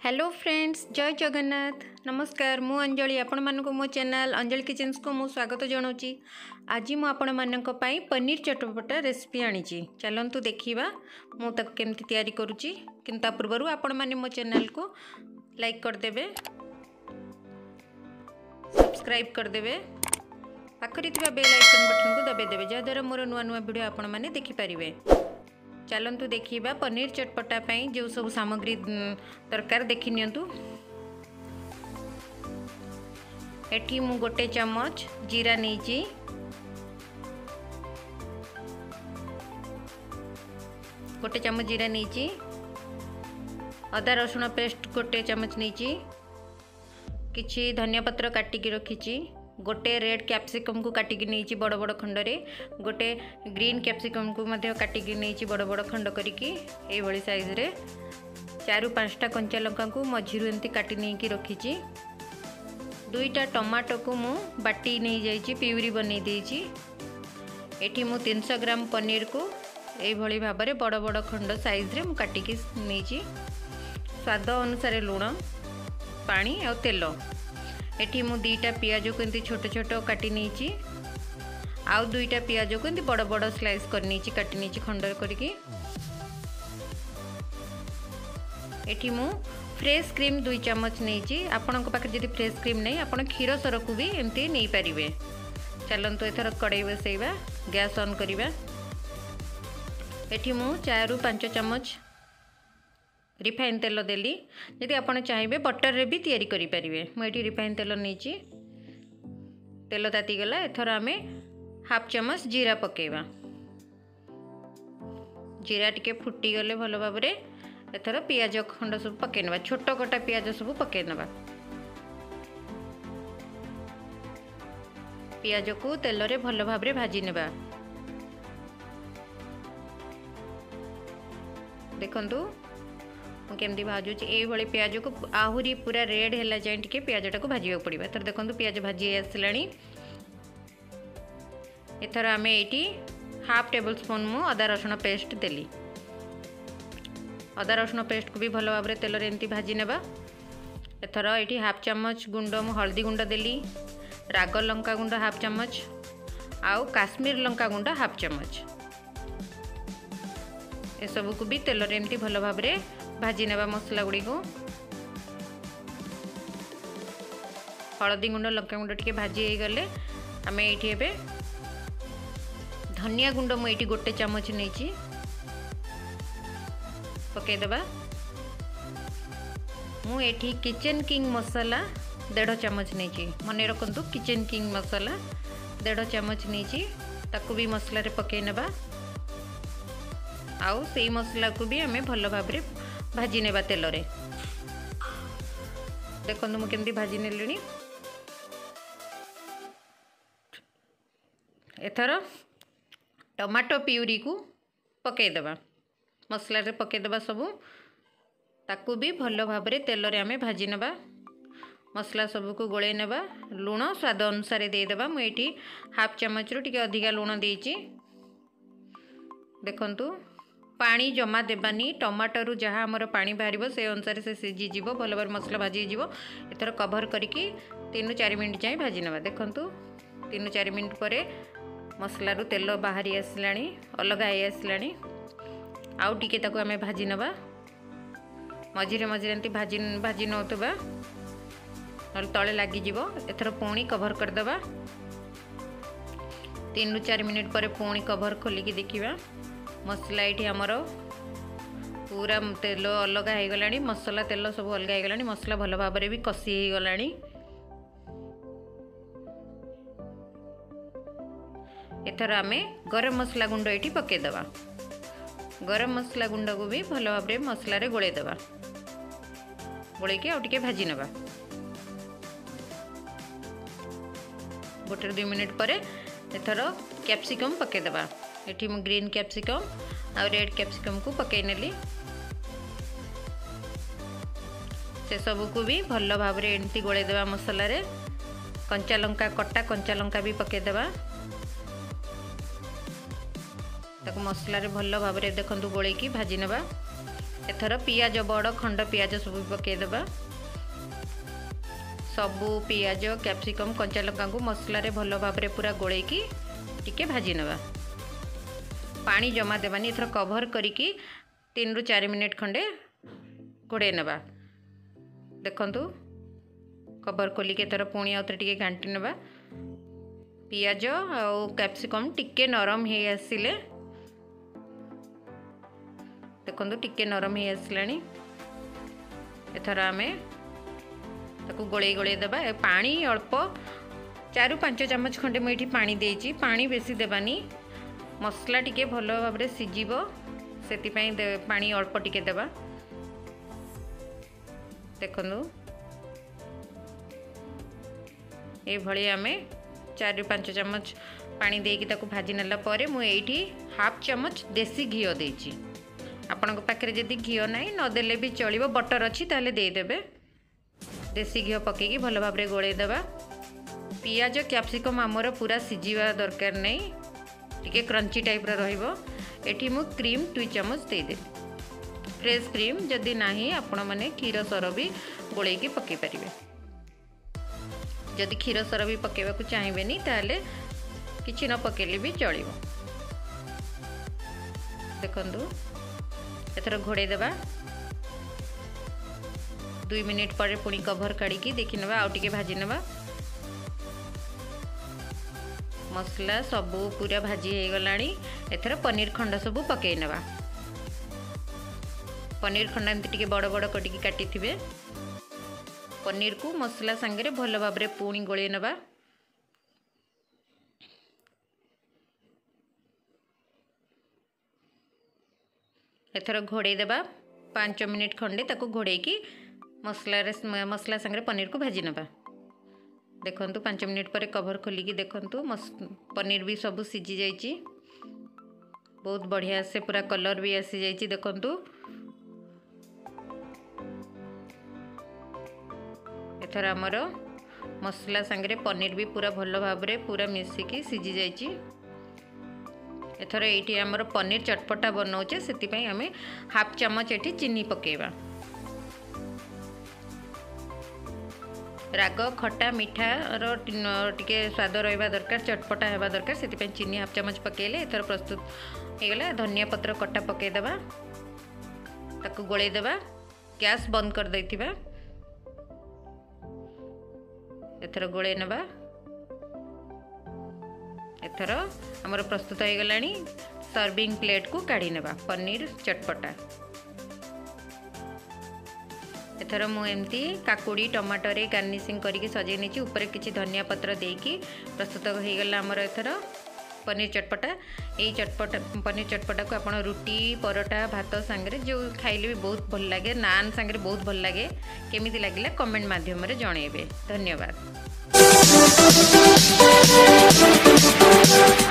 Hello friends, जय जगन्नाथ। नमस्कार, मु अंजलि आपण मानक मो चैनल अंजलि किचन्स को मु स्वागत जनाऊँगी। आज मु आपण मानक पई पनीर चटपटा रेसिपी आनी। चलतु देखा मु तक केमती तैयारी करुच्ची। किंतु पूर्व आपण माने मो चैनल को लाइक करदेवे, सब्सक्राइब करदेवे, पाखरी थिबा बेल आइकन बटन को दबाई देवे जहाँद्वारा मोर नुआ नुआ वीडियो आपण माने देखि पारिबे। चलतु देखा पनीर चटपटा पाई जो सब सामग्री दरकार देखि नियंतु। एठी मु गोटे चम्मच जीरा नहींची, गोटे चम्मच जीरा नहींची, अदा रसुण पेस्ट गोटे चम्मच नहींची, किछि धनिया पत्र काटिकी रखीची, गोटे रेड कैप्सिकम को काटिकी नहीं बड़ बड़ खंडरे, गोटे ग्रीन कैप्सिकम को मध्य काटिकी नहीं बड़ बड़ खंड करिकी ए भली साइज रे, 4-5टा कंचा लंका को मझिरु एमती काटी नहीं रखीची, 2टा टमाटो को मु बाटी नहीं जाइची प्यूरी बनै देइची। एठी मु 300 ग्राम पनीर को ए भली भाबरे बड़ बड़ खंड साइज रे मु काटिकी नहींची। स्वाद अनुसार लूण, पानी और तेल। एठी मु 2टा पियाज को एंती छोट छोट काटी नहीं, आउ 2टा पियाज को एंती बड़ बड़ स्लाइस कर नहीं काटी नहीं खंड करके। एठी मु फ्रेश क्रीम 2 चम्मच नहीं। आपण पाखे जदि फ्रेश क्रीम नहीं आपण क्षीर सर को भी एमती नहीं पारिबे। चलंतु एथर कड़ाई बसैबा, गैस ऑन करिबा। एठी मु 4-5 चम्मच रिफाइन तेल देली। यदि आपण चाहिए बटर रे भी तैयारी करि परिबे। मुझे रिफाइन तेल नहीं, तेल ताती गला। एथर आमे 1/2 चम्मच जीरा पकेबा। जीरा टिके फुटी गले भल भाव रे एथर पियाज खंड सब पके नबा, छोट कटा पियाज सब पके नबा। पियाज को तेल रे भल भाव रे भाजी नेबा। देखंतु केमती भाजुची ए भली पियाज को आहुरी पूरा रेड हैला जाए टिके पियाजटा को भाजिया पड़िबा। एथर देखंतु पियाज भाजी आसलाणी। एथर आमे एटी 1/2 टेबल स्पून मु अदा रसुण पेस्ट देली। अदा रसुण पेस्ट को भी भल भाव रे तेल रे एमती भाजी नेबा। एथर एटी 1/2 चम्मच गुंड मु हल्दी गुंड देली, राग लंका गुंड 1/2 चम्मच, आउ काश्मीर लंका गुंड 1/2 चम्मच। ए सब को भी तेल रे एमती भल भाव रे भाजी नेबा। मसला गुड़ी को हलदी गुंड लंका गुंड टिके भाजी हो गले आम ये धनिया गुंड मुझे गोटे चम्मच नहीं पकईदबा। मुझे किचन किंग मसाला 1.5 चम्मच नहीं, मन रखु किचन किंग मसाला 1.5 चम्मच नहीं, ताकू भी मसला रे पकई नेबा। आउ से मसला को भी आम भल भाव रे भाजी नेबा तेल रे। देखो मु केमती भाजी नेलिनी। एथर टमाटो प्यूरी को पकईदबा, मसला रे पकईदबा सबू, ताकू भी भल भाव रे तेल रे आमे भाजी नेबा। मसला सबू को गोले नेबा। लूण स्वाद अनुसार देदेबा। मुझे 1/2 चम्मच रु टिके अधिका लूण देइची। देखंतु पानी जमा देबानी। टमाटर जहाँ आमर पानी बाहर से अनुसार से सीझीज भल भाव मसला भाजी हो। एथर कभर करके 3-4 मिनट जाए भाजी नेबा। देखंतु 3-4 मिनट पर मसलारू तेल बाहरी आसलाणी, अलग आई आसलाणी। आउ टिके ताकू आमे भाजी नेबा। मझिरे मझिरे एंती भाजी भाजी नौतबा नल तले लागी जीवो। एथर पुणी कभर करदेबा। 3-4 मिनट पर पुणी कभर खोलिकी देखिबा। मसला ये आमर पूरा तेल अलग हो गला, मसला तेल सब अलग हो गला। मसला भल भाव भी कषि हो गला। एथर आमे गरम मसला गुंड ये पकईदबा। गरम मसला गुंड को भी भल भाव मसला रे गोलैदबा। गोलैकी आउ टिके भाजी नेबा। 1-2 मिनट पर एथर कैप्सिकम पकईदबा। एठी मु ग्रीन कैप्सिकम और रेड कैप्सिकम को पकई नेली। से सब को भी भल भाव रे एंती गोलैदबा मसला रे। कंचा लंका, कटा कंचा लंका भी पकईदबा। ताको मसला रे भल भाव रे देखंतु गोलैकी भाजी नेबा। एथर पियाज बड़ खंड पियाज सब पकईदेबा सबू पियाज कैप्सिकम कंचा लंका को मसला रे भल भाव में पूरा गोलैकी टिके भाजी नवा पानी जमा देवानी एथर कवर करिकी 3 ରୁ 4 मिनिट खंडे घोड़े नवा देखंतु कवर खोलिक एथर पुणी आउथरे टिके घांटी नवा पियाज और कैप्सिकम टिके नरम हे आसिले देखंतु टिके नरम हे आसलानी एथर आमे ताकू गोले गोले देबा पानी अल्प 4 ରୁ 5 चामच खंडे मुझे पानी देइची पानी बेसी देबानी मसला टिके भल भाव में सीझीबो सेति पई पानी अल्प टिके देबा देखंतु ए भली आमे 4 ରୁ 5 चामच पानी देकी ताकू भाजी नेला परे मु एठी हाफ चामच देसी घिओ देइची आपनक पाखरे जदि घिओ नाही न देले भी चलिबो बटर अछि ताले दे देबे देसी घिओ पकेकी भल भाव में गोले देबा पियाज कैप्सिकम आमर पूरा सीझीवा दरकार नहीं टिके क्रंची टाइप रहिबो एठी मु क्रीम 2 चामच दे दे फ्रेश क्रीम जदि नाही आपण माने क्षीर सर भी गोलेकी पके परिबे जदि क्षीर सर भी पकेबा को चाहिबेनी ताले किछि न पकेले भी चलिबो देखंतु एथर घोड़े देबा 2 मिनिट पर पुणी कवर काढ़ी देखी नवा आउ टिके भाजी नवा मसला सबू पूरा भाजी हो गलानी एथर पनीर खंड सबू पकई नवा पनीर खंड एमती टिके बड़ बड़ कटिकी काटी थिबे पनीर को मसला संगे भल भाव में पुणी गोले नवा एथर घोड़े देबा 5 मिनिट खंडे ताको घोड़े की मसला संगे पनीर को भाजी नवा देखंतु 5 मिनिट पर कवर खोलिकी देखंतु पनीर भी सब सीझी जाइए बहुत बढ़िया से पूरा कलर भी आसी जाइए देखंतु एथर आमर मसला संगे पनीर भी पूरा भल भाव में पूरा मिसिकी सीझी जाइए एथर ये आमर पनीर चटपटा बनाऊे से आम हाफ चामच ये चीनी पकेबा राग खटा मीठा टिके स्वाद रहा दरकार चटपटा होगा दरकार से चीनी हाफ चामच पकेले एथर प्रस्तुत हो गला धनिया पत्र कटा पकईदेबा ताकू गोले देबा गैस बंद कर देथिबा एथर गोले नबा एथर हमर प्रस्तुत हो गलानी सर्विंग प्लेट को काढ़ी नेबा पनीर चटपटा एथर मु एमती काकुड़ी टमाटो रे गार्निशिंग करके सजे नहीं ऊपर किसी धनिया पत्र देकी प्रस्तुत हो गला हमर एथर पनीर चटपटा पनीर चटपटा को आपण रुटी परोटा भात सांगे जो खाइले भी बहुत भल लगे नान सांगे बहुत भल लगे केमिति लागिला कमेंट माध्यम रे जणेबे धन्यवाद।